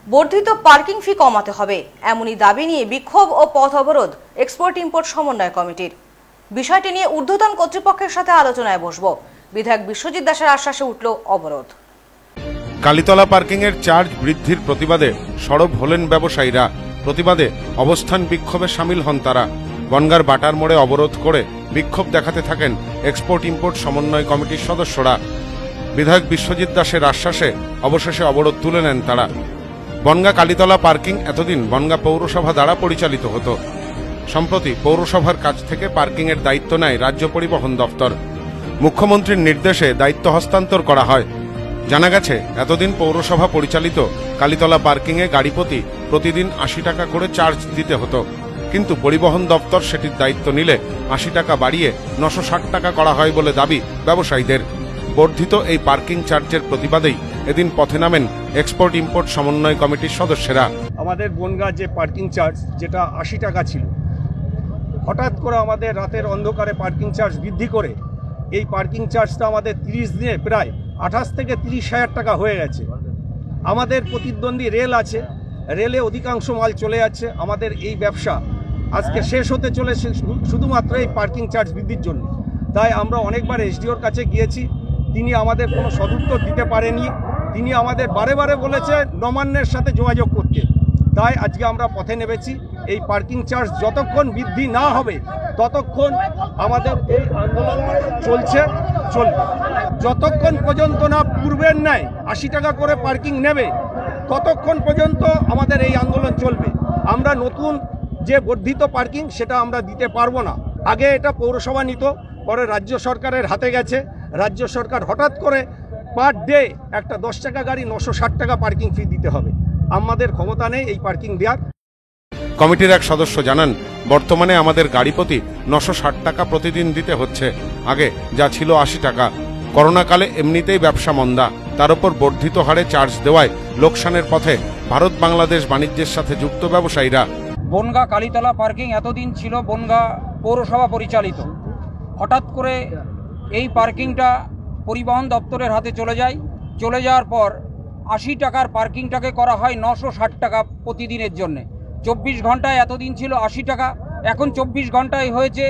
বর্ধিত পার্কিং ফি কমাতে হবে এমনই দাবি নিয়ে বিক্ষোভ ও পথ অবরোধ এক্সপোর্ট ইম্পোর্ট সমন্বয় কমিটির। বিষয়টি নিয়ে ঊর্ধ্বতন কর্তৃপক্ষের সাথে আলোচনায় বসব। বিধায়ক বিশ্বজিৎ দাসের আশ্বাসে উঠল অবরোধ। কালীতলা পার্কিং এর চার্জ বৃদ্ধির প্রতিবাদে সরব হলেন ব্যবসায়ীরা। প্রতিবাদে অবস্থান বিক্ষোভে সামিল হন তারা। বনগাঁর বাটার মোড়ে অবরোধ করে বিক্ষোভ দেখাতে থাকেন এক্সপোর্ট ইম্পোর্ট সমন্বয় কমিটির সদস্যরা। বিধায়ক বিশ্বজিৎ দাসের আশ্বাসে অবশেষে অবরোধ তুলে নেন তারা। বনগাঁ কালীতলা পার্কিং এতদিন বনগাঁ পৌরসভা দ্বারা পরিচালিত হতো। সম্প্রতি পৌরসভার কাছ থেকে পার্কিং এর দায়িত্ব নেয় রাজ্য পরিবহন দপ্তর। মুখ্যমন্ত্রীর নির্দেশে দায়িত্ব হস্তান্তর করা হয়। জানা গেছে, এতদিন পৌরসভা পরিচালিত কালীতলা পার্কিং এ গাড়ি প্রতিদিন ৮০ টাকা করে চার্জ দিতে হতো, কিন্তু পরিবহন দপ্তর সেটির দায়িত্ব নিলে ৮০ টাকা বাড়িয়ে ৯৬০ টাকা করা হয় বলে দাবি ব্যবসায়ীদের। বর্ধিত এই পার্কিং চার্জের প্রতিবাদেই এদিন পথে নামেন এক্সপোর্ট ইম্পোর্ট সমন্বয় কমিটির সদস্যরা। আমাদের বনগাঁ যে পার্কিং চার্জ যেটা ৮০ টাকা ছিল, হঠাৎ করে আমাদের রাতের অন্ধকারে পার্কিং চার্জ বৃদ্ধি করে এই পার্কিং চার্জটা আমাদের ৩০ দিনে প্রায় ২৮ থেকে ৩০,০০০ টাকা হয়ে গেছে। আমাদের প্রতিদ্বন্দ্বী রেল আছে, রেলে অধিকাংশ মাল চলে যাচ্ছে। আমাদের এই ব্যবসা আজকে শেষ হতে চলেছে শুধুমাত্র এই পার্কিং চার্জ বৃদ্ধির জন্য। তাই আমরা অনেকবার এসডিওর কাছে গিয়েছি, তিনি আমাদের কোনো সদুত্তর দিতে পারেনি। তিনি আমাদের বারে বারে বলেছে নবান্নের সাথে যোগাযোগ করতে। তাই আজকে আমরা পথে নেমেছি। এই পার্কিং চার্জ যতক্ষণ বৃদ্ধি না হবে ততক্ষণ আমাদের এই আন্দোলন চলবে। যতক্ষণ পর্যন্ত না পূর্বের ন্যায় ৮০ টাকা করে পার্কিং নেবে ততক্ষণ পর্যন্ত আমাদের এই আন্দোলন চলবে। আমরা নতুন যে বর্ধিত পার্কিং সেটা আমরা দিতে পারবো না। আগে এটা পৌরসভা নিত, পরে রাজ্য সরকারের হাতে গেছে। রাজ্য সরকার হঠাৎ করে পার ডে একটা ১০ টাকা গাড়ি ৯৬০ টাকা পার্কিং ফি দিতে হবে। আমাদের ক্ষমতা নেই এই পার্কিং দেওয়ার। কমিটির এক সদস্য জানান, বর্তমানে আমাদের গাড়ি প্রতি ৯৬০ টাকা প্রতিদিন দিতে হচ্ছে, আগে যা ছিল ৮০ টাকা। করোনাকালে এমনিতেই ব্যবসা মন্দা, তার উপর বর্ধিত হারে চার্জ দেওয়ায় লোকসানের পথে ভারত বাংলাদেশ বাণিজ্যের সাথে যুক্ত ব্যবসায়ীরা। বনগাঁ কালীতলা পার্কিং এতদিন ছিল বনগাঁ পৌরসভা পরিচালিত। হঠাৎ করে এই পার্কিংটা পরিবহন দপ্তরের হাতে চলে যাওয়ার পর ৮০ টাকার পার্কিংটাকে করা হয় ৯৬০ টাকা প্রতিদিনের জন্য। ২৪ ঘন্টায় এতদিন ছিল ৮০ টাকা, এখন ২৪ ঘন্টায় হয়েছে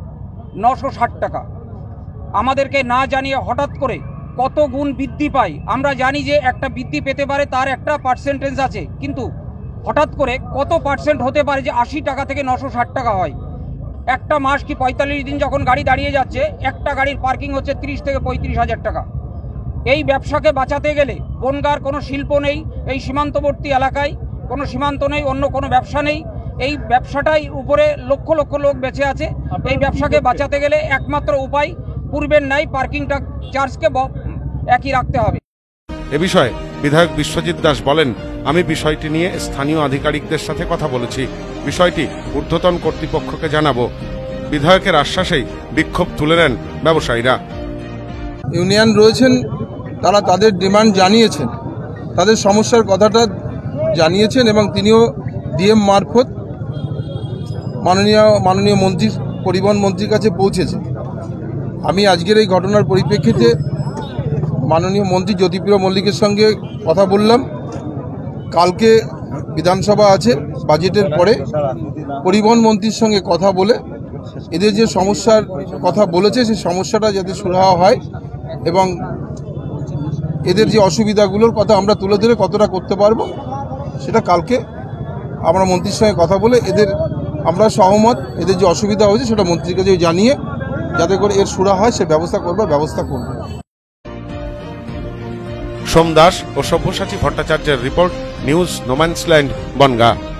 ৯৬০ টাকা। আমাদেরকে না জানিয়ে হঠাৎ করে কত গুণ বৃদ্ধি পায়। আমরা জানি যে একটা বৃদ্ধি পেতে পারে, তার একটা পার্সেন্টেজ আছে, কিন্তু হঠাৎ করে কত পার্সেন্ট হতে পারে যে ৮০ টাকা থেকে ৯৬০ টাকা হয়। একটা মাস কি ৪৫ দিন যখন গাড়ি দাঁড়িয়ে যাচ্ছে, একটা গাড়ির পার্কিং হচ্ছে ৩০ থেকে ৩৫,০০০ টাকা। এই ব্যবসাকে বাঁচাতে গেলে বনগাঁর কোনো শিল্প নেই, এই সীমান্তবর্তী এলাকায় কোনো সীমান্ত নেই, অন্য কোনো ব্যবসা নেই। এই ব্যবসাটাই উপরে লক্ষ লক্ষ লোক বেঁচে আছে। এই ব্যবসাকে বাঁচাতে গেলে একমাত্র উপায় পূর্বের ন্যায় পার্কিংটা চার্জকে একই রাখতে হবে। এ বিষয়ে বিধায়ক বিশ্বজিৎ দাস বলেন, আমি বিষয়টি নিয়ে স্থানীয় আধিকারিকদের সাথে কথা বলেছি, বিষয়টি ঊর্ধ্বতন কর্তৃপক্ষকে জানাবো। বিধায়কের আশ্বাসেই বিক্ষোভ তুলে নেন ব্যবসায়ীরা। ইউনিয়ন রয়েছেন, তারা তাদের ডিমান্ড জানিয়েছেন, তাদের সমস্যার কথাটা জানিয়েছেন এবং তিনিও ডিএম মারফত মাননীয় মন্ত্রী পরিবহন মন্ত্রীর কাছে পৌঁছেছেন। আমি আজকের এই ঘটনার পরিপ্রেক্ষিতে মাননীয় মন্ত্রী জ্যোতিপ্রিয় মল্লিকের সঙ্গে কথা বললাম। কালকে বিধানসভা আছে, বাজেটের পরে পরিবহন মন্ত্রীর সঙ্গে কথা বলে এদের যে সমস্যার কথা বলেছে সেই সমস্যাটা যাতে সুরাহা হয় এবং এদের যে অসুবিধাগুলোর কথা আমরা তুলে ধরে কতটা করতে পারবো সেটা কালকে আমরা মন্ত্রীর সঙ্গে কথা বলে আমরা সহমত, এদের যে অসুবিধা হয়েছে সেটা মন্ত্রীর কাছে জানিয়ে যাতে করে এর সুরাহা হয় সে ব্যবস্থা করব। সোম দাস ও সব্যসাচী ভট্টাচার্যের রিপোর্ট, নিউজ নোম্যান্সল্যান্ড, বনগাঁ।